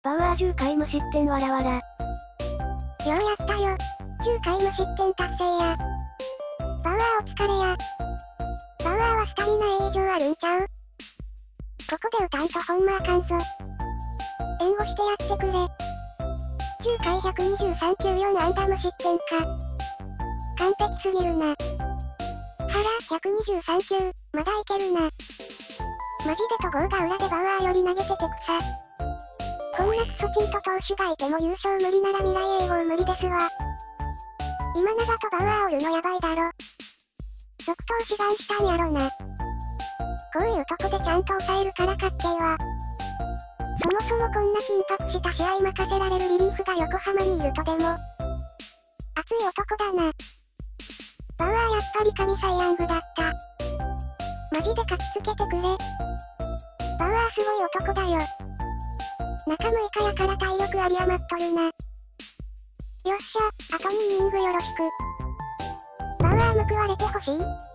パワー10回無失点わらわら。 ようやったよ。10回無失点達成や。パワーお疲れや。パワーはスタミナ A 以上あるんちゃう？ここで打たんとほんまあかんぞ。援護してやってくれ。10回123球4安打無失点か。完璧すぎるな。123球、まだいけるな。マジで戸郷が裏でパワーより投げてて草。こんなクソチート投手がいても優勝無理なら未来永劫無理ですわ。今永とパワーおるのやばいだろ。続投志願したんやろな。こういうとこでちゃんと抑えるからかっけーわ。そもそもこんな緊迫した試合任せられるリリーフが横浜にいるとでも。熱い男だな。パワーやっぱり神サイヤングだった。マジで勝ちつけてくれ。パワーすごい男だよ。中6日やから体力有り余っとるな。よっしゃ、あと2イニングよろしく。パワー報われてほしい。